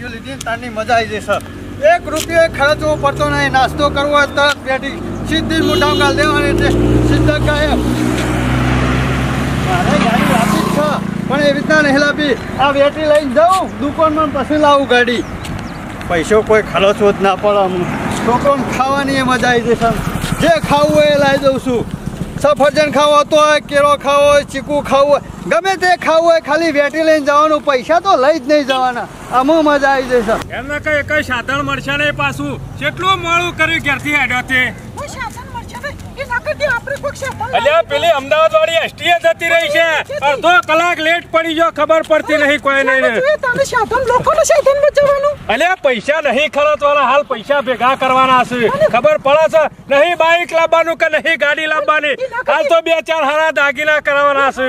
વેટીઓ લીધી તારની મજા આવી જશે. 1 રૂપિયો ખર્ચવો પડતો નહીં. નાસ્તો કરવો હોય તરત વેટી સીધી મોઢામાં ગાળ દેવાની એટલે સીધા કાયમ. મારે ગાડી લાવી જ છે પણ એ રીતના નહીં લાવી. આ વેટી લઈને જાઉં દુકાનમાં પછી લાવું ગાડી. પૈસો કોઈ ખર્ચવો જ ના પડે. છોકરોને ખાવાની એ મજા આવી જશે. જે ખાવું હોય એ લાવી દઉં છું. સફરજન ખાવો તો હોય, કેળો ખાવો હોય, ચીકુ ખાવું હોય, ગમે તે ખાવું હોય, ખાલી વેટી લઈને જવાનું. પૈસા તો લઈ જ નહીં જવાના. આમાં મજા આવી જશે. એમને કઈ સાધન મળશે નહીં પાછું. કેટલું મોડું કર્યું ઘેરથી હેડ્યો તે. અલ્યા પેલી અમદાવાદ વાળી એસટી જતી રહી છે. અડધો કલાક લેટ પડી ગયો ખબર પડતી નહીં કોઈ નહીં. અલ્યા પૈસા નહીં ખર્ચવાના. હાલ પૈસા ભેગા કરવાના છે. ખબર પડે છે નહીં બાઈક લાવવાનું કે નહીં ગાડી લાવવાની. હાલ તો 2-4 હારા દાગીના કરવાના છે.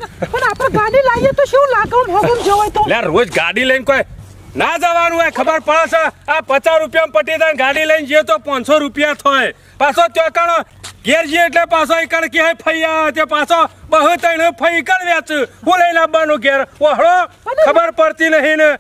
રોજ ગાડી લઈને કોઈ ના જવાનું હોય. ખબર પડે છે આ 50 રૂપિયા પટી જાય. ગાડી લઈને જઈએ તો 500 રૂપિયા થાય. પાછો ચોકણો ઘેર જઈએ એટલે પાછો ઈકણ કે ફૈયા તે પાછો બહુ તઈને ફઈ કર વેચ. હું લઈને આવવાનું ઘેર ઓહળો ખબર પડતી નહીં ને.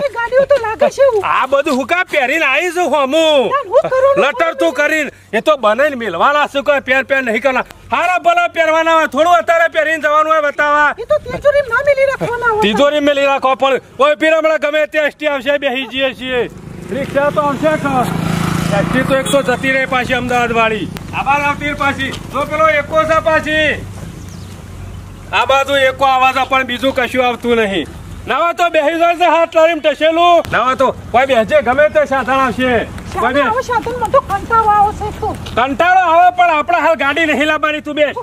આ બધું હુકા પહેરીને આવી છું હોમું લટર તું કરીને. એ તો બનાવીને મેલવાના શું કોઈ પહેર નહીં કરવાના. હારા ભલા પહેરવાના હોય. થોડું અત્યારે પહેરીને જવાનું હોય બતાવા. તિજોરી મેલી રાખવા પણ કોઈ પીરમણા ગમે તે એસટી આવશે બેસી જઈએ છીએ. રિક્ષા તો આવશે એસટી તો એક તો જતી રહી પાછી અમદાવાદ વાળી. આબાદ આવતી પાછી તો પેલો એકો છે પાછી. આ બાજુ એકો આવાજ પણ બીજું કશું આવતું નહીં. નવા તો બેસી જશે હાથ લાવીને ટસેલું. નવા તો કોઈ બેસજે ગમે તે સાધન આવશે. કંટાળો આવે પણ આપણે હાલ ગાડી નહીં લાવવાની. તું બેસ.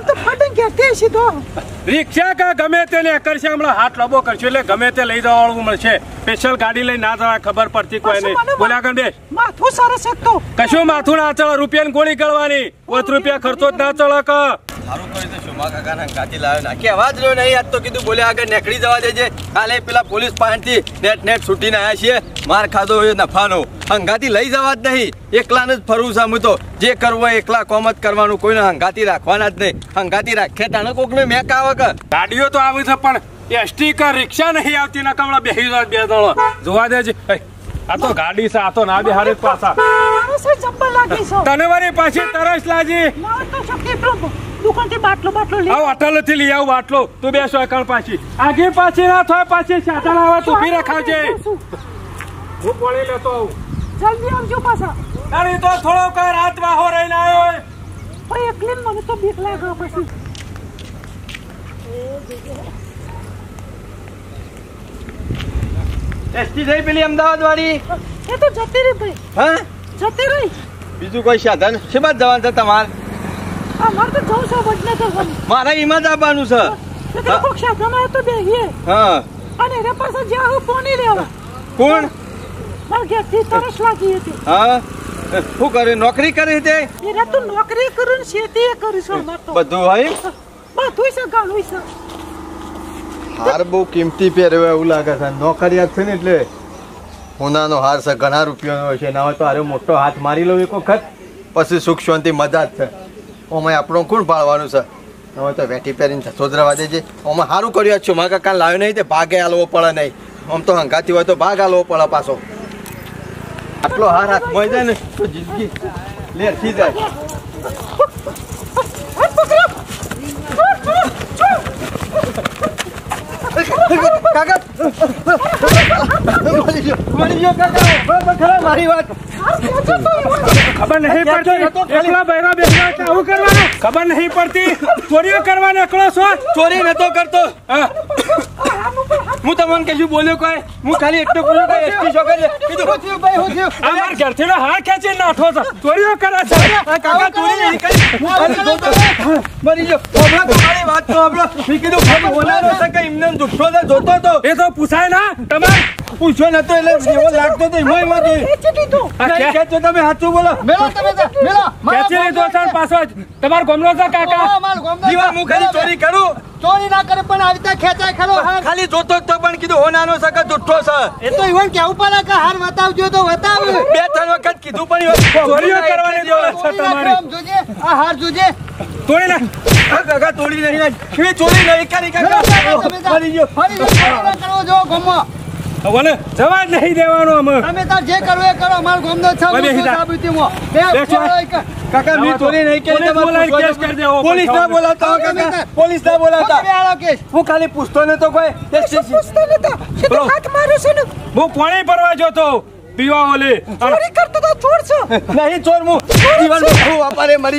રિક્ષા કે ગમે તેને કરશે હમણાં હાથ લાંબો કરશે એટલે ગમે તે લઈ જવાળું મળશે. સ્પેશિયલ ગાડી લઈ ના જવાય ખબર પડતી કોઈ નહીં. બોલ્યા કર બેસ. કશું માથું ના ચડે. રૂપિયાની ગોળી કરવાની. 5 રૂપિયા ખર્ચો જ ના ચડે. સારું કર્યું તો શોમા કાકાના ગાડી લાવ્યો. નાખી અવાજ રહ્યો નહીં. આજ તો કીધું બોલ્યા આગળ નીકળી જવા દેજે. કાલે પેલા પોલીસ પાસેથી નેટ છૂટીને આવ્યા છીએ. માર ખાધો એ નફાનો. હંગાતી લઈ જવા જ નહીં. એકલાને જ ફરવું છે. હું તો જે કરવું હોય એકલા કોમ જ કરવાનું. કોઈને હંગાતી રાખવાના જ નહીં. હંગાતી રાખે તાને કોકને મેક આવે કે. ગાડીઓ તો આવી છે પણ એસટી કે રિક્ષા નહીં આવતી. ના કમળા બેસી જાય 2 જણો જોવા દેજે. આ તો ગાડી છે. આ તો ના બિહારે પાછા તને વારી પાછી તરસ લાજી. અટલ થી લઈ આવું બાટલો. તું બેસો એકણ પાછી આગે પાછી ના થાય. પાછી સાધન આવે તું બી રખાવજે. હું પોણી લેતો આવું. જલ્દી આવજો પાછા. તારી તો થોડો કઈ રાત વાહો રહીને આવ્યો. એકલી મને તો બીક લાગે પછી. એસટી થઈ પેલી અમદાવાદ વાળી. એ તો જતી રહી ભાઈ. હા જતી રહી. બીજું કોઈ સાધન છે બાદ જવાનું છે તમારે? અમારે તો જવું છે વડનગર. મારે એમાં જ આવવાનું છે. કોઈક સાધન આવે તો બેહીએ. હા અને એના પાસે જ્યાં હું પોણી લેવા. કોણ? મારા ઘેરથી તરસ લાગી હતી. હા શું કરે? નોકરી કરી તે? એને તો નોકરી કરું ને ખેતી કરું છું. બધું હોય બધું છે ઘણું છે. હાર બહુ કિંમતી પહેર્યો એવું લાગે છે. નોકરિયાત છે ને એટલે હોનાનો હાર છે. ઘણા રૂપિયાનો હોય છે. ના હોય તો હારે મોટો હાથ મારી લઉં એક વખત પછી સુખ શાંતિ મજા જ છે. ઓમાં આપણો કોણ પાડવાનું છે? હવે તો વેઠી પહેરીને સોદરવા દેજે. ઓમાં સારું કર્યું છું. મારા કાકા લાવ્યો નહીં તે ભાગે હાલવો પડે નહીં. આમ તો હંગાતી હોય તો ભાગ હાલવો પડે પાછો. આટલો હાર હાથ મોઈ જાય ને તો જિંદગી લેરથી જાય. કાકા મારી વાત ખબર નહીં પડતી. એકલા બહેરા બેસવા આવું કરવાનું ખબર નહીં પડતી. ચોરીઓ કરવાનો એકલો છો? ચોરી નતો કરતો. હું તમને કશું બોલ્યો કોઈ? હું ખાલી એટલું બોલ્યો કે એસટી છોકર કીધું ભાઈ હું થયું. અમાર ઘરથી હાથ ખેંચી નાઠો છો. ચોરીઓ કરે છે. કાકા ચોરી નહીં કરી. મરી ગયો. હમણાં તમારી વાત તો હમણાં મેં કીધું ખાલી બોલાનો છે કે એમને જુઠ્ઠો છે જોતો તો. એ તો પૂછાય ના તમારે. પૂછ્યો નતો એટલે એવો લાગતો તો એમાં ખેંચો. તમે સાચું બોલો. મેલો તમે મેલો ખેંચી લીધો છે પાછો. તમારો ગમલો છે કાકા? જીવા હું ખાલી ચોરી કરું. ચોરી ના કરે પણ આવી રીતે ખેંચાય ખરો. ખાલી જોતો તો પણ કીધું હોનાનો છે કે જુઠ્ઠો છે. એ તો ઈવન કેવું પડે કે હાર બતાવજો તો બતાવ. 2-3 વખત કીધું પણ ચોરીઓ કરવાની દોડ છે તમારી. જોજે આ હાર જોજે. તોડી નાખ. કાકા તોડી નહીં. ચોરી નહીં કરી કાકા. ફરી જો કરવો જો ગમો. હવે જવા જ નહીં દેવાનો અમે. તમે તાર જે કરો એ કરો, અમારો ગામનો છે. હવે બેસી જા. બેસો. કાકા મેં ચોરી નહીં કરી. પોલીસ બોલાવીને કેસ કરી દેવો. પોલીસ ના બોલાવતા હો કાકા, પોલીસ ના બોલાવતા. કેસ હું ખાલી પૂછતો નતો કોઈ. બોલો. હું પાણી ભરવા જતો પીવા ઓલે ચોરી કરતો તો ચોર છો. નહીં ચોર હું જીવનમાં હું અપારે મરી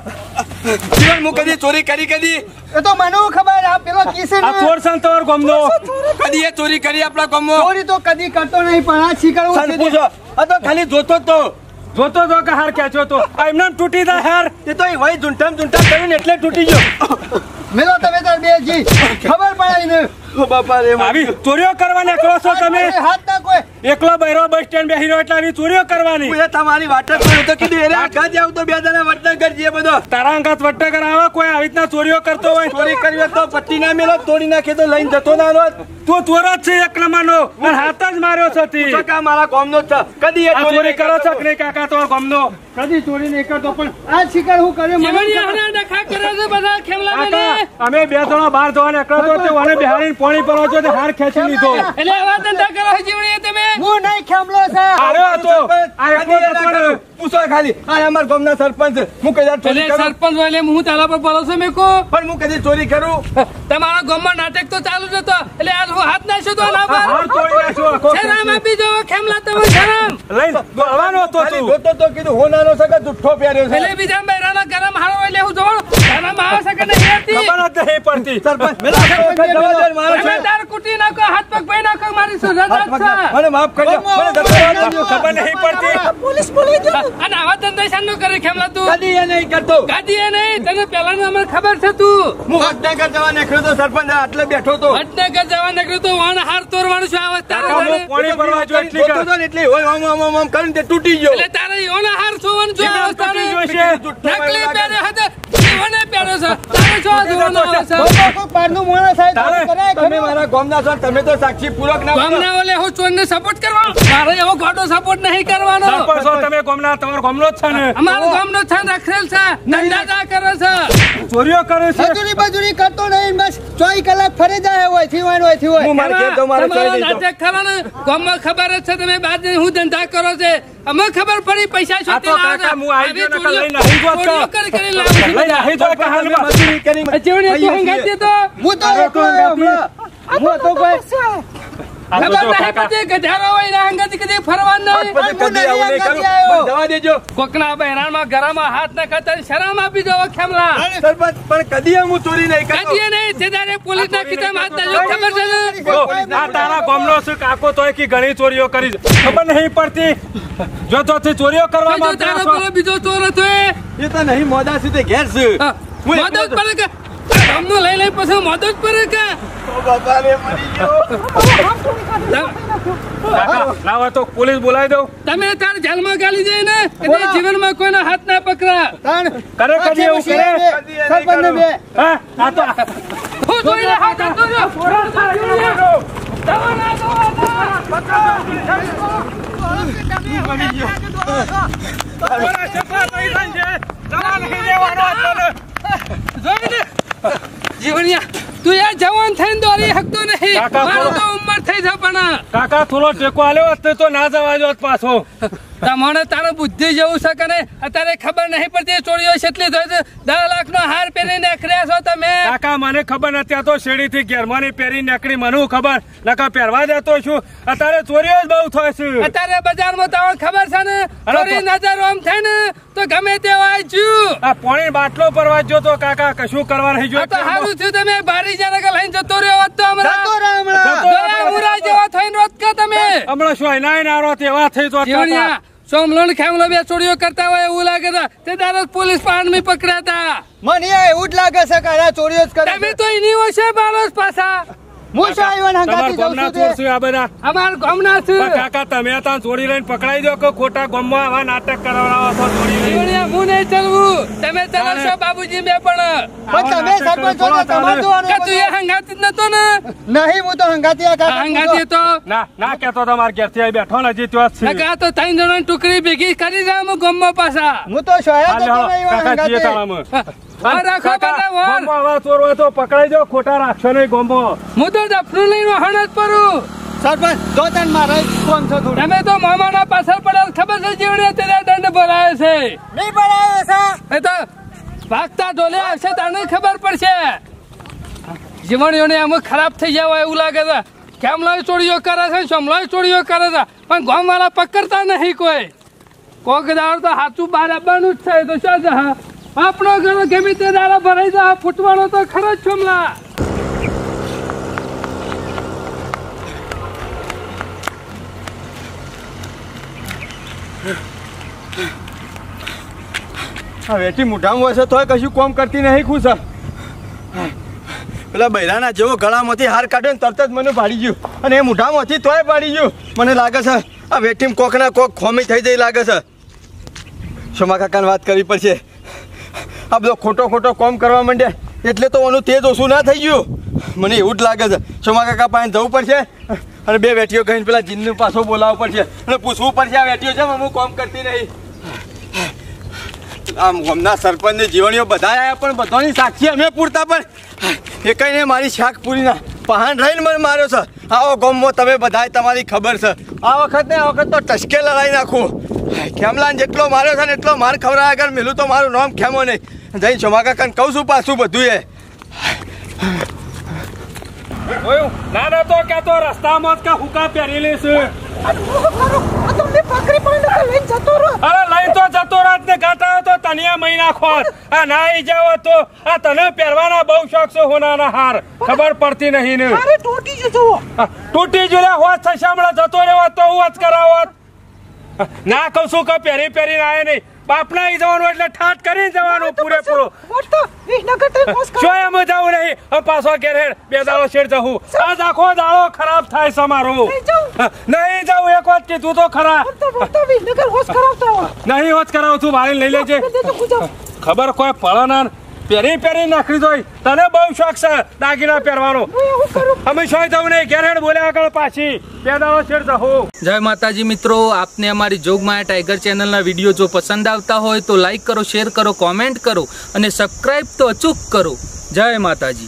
જીવન હું કદી ચોરી કરી એ તો મને ખબર. આ પેલો કિશન આ ચોર છે તમારો ગામનો. કદી એ ચોરી કરી આપણા ગામમાં ચોરી તો કદી કરતો નહીં, પણ આ શીખડવું સર પૂછો. આ તો ખાલી જોતો જ તો. જોતો તો કે હાર ખેંચ્યો તો આ એમને એમ તૂટી જાય હાર. એ તો વહી ઝૂંઠામ કર્યું એટલે તૂટી ગયો. મેલો તમે તાર બે જી ખબર પડાય ને. ઓ બાપા રે આવી ચોરીઓ કરવા નીકળો છો તમે. હાથ ના કોઈ એકલો બૈરો બસ સ્ટેન્ડ બેહી રહ્યો એટલે આવી ચોરીઓ કરવાની. હું એ તમારી વાટ જ કરું તો કીધું એને આગા જાવ તો બે જણા વડનગર જઈએ બધો. તારા અંગાત વટ્ટકર આવે કોઈ આવી રીતના ચોરીઓ કરતો હોય. ચોરી કરી હોત તો પટ્ટી ના મેલો તોડી નાખે તો લઈને જતો ના હોત. તું ચોર જ છે એક નંબરનો અને હાથ જ માર્યો છે તી. કાકા મારા ગામનો જ છે. કદી એ આ ચોરી કરો છો કે નહીં કાકા તમારા ગામનો? કદી ચોરી નહીં કરતો, પણ આ શિકાર હું કર્યો મને કાકા, અમે બે જણા બહાર જવા નીકળ્યો તો મને બિહારીને પાણી પરવા જો તે હાર ખેંચી લીધો. એટલે આવા ધંધા કરો છો જીવણીએ તમે? હું નહીં ખેમલો છે. આવ્યો હતો આ એકલો જ હતો ને. પૂછો ખાલી આ અમારા ગામના સરપંચ છે. હું કદી ચોરી એટલે કરું સરપંચ હોય એટલે હું તારા પર ભરોસો મેકો? પણ હું કદી ચોરી કરું? તમારા ગામમાં નાટક તો ચાલુ જ હતો એટલે આ હું હાથ નાખ્યો તો આના પર. હાર તોડી નાખ્યો આખો. શરમ આપી જો ખેમલા તમે શરમ. લઈને દોડવાનો હતો ખાલી તું. જોતો તો કીધું હોનાનો સગા જુઠ્ઠો પહેર્યો છે. એટલે બીજા બૈરાનો ગરમ હારો એટલે હું જોઉં શરમ આવે છે કે નહીં આવતી? ખબર જ નહીં પડતી. સરપંચ મેલા વખત જવા દે મારો તમે છે. તાર કુટી નાખો, હાથ પગ ભાઈ નાખો, મારી સજા જ છે. મને માફ કરજો. મને ધન્યવાદ આપજો. ખબર નહીં પડતી. પોલીસ બોલાવી દો. અને આવા ધંધા શાનો કરે ખેમલા તું? કદી એ નહીં કરતો. ગાદી એ નહીં, તને પહેલાનું અમને ખબર છે તું. હું વડનગર જવા નીકળ્યો તો સરપંચ આટલે બેઠો તો. વડનગર જવા નીકળ્યું તો વાણ હાર તોડવાનું શું આવે કાકા, હું તારે? પાણી ભરવા જો એટલી જોતો તો ને એટલે હોય આમ કરીને તે તૂટી ગયો. એટલે તારે એનો હાર જોવાનું જો આવે તારે. નકલી પહેર્યો હતો, જીવને પહેર્યો છે. તારે શું જોવાનું આવે છે? કોઈ બહારનું માણસ આવે તો તારે કરાય તમે ખરું? મારા ગામના છો તમે તો સાક્ષી પૂરક ના બોલો. ગામના ઓલે હું ચોરને સપોર્ટ કરવાનો? મારે એવો ખોટો સપોર્ટ નહીં કરવાનો. સરપંચ છો તમે ગામના, તમારો ગામનો જ છે ને. અમારો ગામનો છાન રાખેલ છે, ધંધા કરે છે. ચોરીઓ કરે છે. મજૂરી બજૂરી કરતો નહીં, બસ 24 કલાક ફરી જાય હોય થી હોય. હું મારે ઘેર જાઉં, મારે તમારો ચોરી નહીં નાટક ખરા ને? ગામમાં ખબર જ છે તમે બહાર જઈને હું ધંધા કરો છે. અમે ખબર પડી પૈસા આ તો કાકા હું આવી ગયો નકર લઈને આવી ગયો તો. કરી લાવું છું. લઈને આવી તો કે હાલમાં. મજૂરી કરી જીવણીએ તું હંગાતી તો હું તો એકલો હમણાં. હું તો કોઈ આ તો ખબર જો નહીં કાકા, પડતી ગધારો હોય એના હંગાતી કદી ફરવાનું નહીં. પછી કદી આવું નહીં કરું. આવ્યો. મને જવા દેજો કોકના બહેરામાં ઘરમાં હાથ ના ખાતા શરમ આપી દો ખેમલા. સરપંચ પણ કદી હું ચોરી નહીં કરતો. કદીએ નહીં તે તારે પોલીસ ના ખીચામાં હાથ નાખ્યો ખબર છે ને? જો, આ તારા ગામનો છે કાકો તોય કે ઘણી ચોરીઓ કરી છે. ખબર નહીં પડતી. જો તો તે ચોરીઓ કરવા જો માંગતો તારો છો. પેલો બીજો ચોર હતો એ. એ તો નહીં મોદા સુધી ઘેર છે. હા, હું એકલો મોદો જ જ- પડે કે ગામનું લઈ લઈ પછી મોદો જ પડે કે ઓ બાપા રે મરી ગયો. કાકા, લાવો તો પોલીસ બોલાવી દઉં. તમે તાર જેલમાં ગાલી જાય ને એટલે જીવનમાં કોઈનો હાથ ના પકડા. કરે કદી એવું કરે? સરપંચને બે. હા, આ તો હું જોઈને હાથ આપતો રહ્યો. દવા ના તમારા છપા નહીં થાય છે. દવા નહીં દેવાનો આપણને. જોઈને જીવણિયા તું યાર જવાન થઈને દોરી શકતો નહીં. કાકા, મારું તો ઉંમર થઈ છે પણ કાકા થોડો ટેકો આલ્યો હોત તો ના જવા જોત પાછો. તમારે તારું બુદ્ધિ જેવું છે કે નહીં અત્યારે ખબર નહીં પડતી ચોરીઓ કેટલી થઈ છે. 10 લાખનો હાર પહેરીને નીકળ્યા છો તમે. કાકા મને ખબર નથી. આ તો શેરીથી ઘેરમાંની પહેરી નીકળી મને ખબર નકા પહેરવા જતો છું. અત્યારે ચોરીઓ જ બહુ થાય છે. અત્યારે બજારમાં તમને ખબર છે ને ચોરી નજર આમ થાય ને તો ગમે તેવા જ્યું. આ પાણી બાટલો પરવા જો તો કાકા કશું કરવા નહીં આ તો જોયું. સારું થયું તમે બારી જરા લઈને જતો રહ્યો હોત તો હમણાં જતો રહે હમણાં. દયા મુરા જેવા થઈને રોત કે તમે. હમણાં શું એના નારો તેવા થઈ તો જીવણિયા સોમલોન ખેમલો બે ચોરીઓ કરતા હોય એવું લાગે છે. તે દારો પોલીસ પાણમી પકડ્યા હતા. મને એવું જ લાગે છે કે આ ચોરીઓ જ કરે તમે છે. તો એની હોય બારોસ પાછા. હું શું આવ્યો ને તમારા હંગાથી જાઉં ગામના છું ચોર તે. છે આ બધા. અમાર ગામના છે. પણ કાકા તમે ત્યાં ચોરી લઈને પકડાઈ દો કે ખોટા ગામમાં આવા નાટક કરાવડાવો છો ચોરી લઈને. જીવણિયા હું નહીં ચલવું. તમે ચલાવશો બાબુજી મેં પણ. પણ તમે સરપંચ છો તો તમારે જોવાનું કે તું એ હંગાતી જ નતો ને? નહીં. હું તો હંગાથી આ કાકા હંગાતી તો ના ના કેતો તમારા ઘેરથી અહીં બેઠો ને હજી ત્યાં જ છે. નકા તો 3 જણાની ટુકડી ભેગી કરી જાય અમે ગામમાં પાછા. હું તો શોયા હાલ જતો હાલો, નહીં કાકા જીએ હંગાથી. તાળામાં. વાર રાખો કાકા, બધા વાર. ગામમાં આવા ચોર હોય તો પકડાઈ દો. ખોટા રાખશો નહીં ગામમાં. હું તો દફનું લઈને હણ જ પરું. સરપંચ જો તને મારે કોણ છો થોડું તમે તો મામાના પાછળ પડેલ ખબર છે જીવડે તેના દંડ ભરાય છે નહીં બનાવ્યો છે એ તો ભાગતા ઢોલે આવશે તને ખબર પડશે જીવણીઓને અમુક ખરાબ થઈ જાય એવું લાગે છે કેમલાય ચોરીઓ કરે છે સમલાય ચોરીઓ કરે છે પણ ગામવાળા પકડતા નહીં કોઈ કોક દાડો તો સાચું બહાર આવવાનું જ થાય તો શું છે આપણો ઘણો ગમે તે દાડા ભરાઈ જાય ફૂટવાનો તો ખરો જ છમલા આ વેઠી મોઢામાં હશે તોય કશું કોમ કરતી નહીં ખુશ પેલા બૈરાના જેવો ગળામાંથી હાર કાઢ્યો ને તરત જ મને પાડી ગયું અને એ મોઢામાંથી તોય પાડી ગયું મને લાગે છે આ વેઠીમાં કોકના કોક ખોમી થઈ જઈ લાગે છે સોમા કાકાને વાત કરવી પડશે આ બધો ખોટો કોમ કરવા માંડ્યા એટલે તો એનું તેજ ઓછું ના થઈ ગયું મને એવું જ લાગે છે સોમા કાકા પાસે જવું પડશે અને બે વેઠીઓ કહીને પેલા જીનનું પાછો બોલાવવું પડશે અને પૂછવું પડશે આ વેઠીઓ છે અમુક કોમ કરતી નહીં આમ હમણાં સરપંચની જીવણીઓ બધા આવ્યા પણ બધાની સાક્ષી અમે પૂરતા પણ એ કહીને મારી શાક પૂરીના પહાણ રહીને મને માર્યો છે આવો ગામમાં તમે બધાય તમારી ખબર છે આ વખત તો ટસકે લડાઈ નાખું ખેમલાને જેટલો માર્યો છે ને એટલો માર ખવડાવ્યા આગળ મેલું તો મારું નામ ખેમો નહીં જઈને સોમા કાકાને કહું છું પાછું બધું એ ના તો કે તો રસ્તામાં જ હુકા પહેરી લેશે અરે લઈ તો જતો રાત ને ગાતા તો તનિયા મહિના ખોત આ નાઈ જાવ તો આ તને પહેરવાના બહુ શોખ છે હોનાના હાર ખબર પડતી નહીં ને તૂટી જુલે હોત સશામડા જતો રહ્યો તો હું જ કરાવત ના કહું છું કે પહેરીને આવે નહીં બાપના ઈ જવાનું એટલે ઠાટ કરીને જવાનું પૂરેપૂરો શું એમ જવું નહીં પાછો ઘેર બે દાડો શેર જવું આજ આખો દાડો ખરાબ થાય છે મારો નહીં જવું એક વાત કીધું તો ખરા નહીં હોત કરાવું છું વાળી લઈ લેજે ખબર કોઈ પડે ના પહેરી નાખી દોય તને બહુ શોખ છે દાગીના પહેરવાનો અમે શું જવું નહીં ઘેર બોલ્યા આગળ પાછી બે દાડો શેર જવું જય માતાજી મિત્રો આપને અમારી જોગમાયા ટાઈગર ચેનલના વિડીયો જો પસંદ આવતા હોય તો લાઈક કરો શેર કરો કોમેન્ટ કરો અને સબસ્ક્રાઈબ તો અચૂક કરો જય માતાજી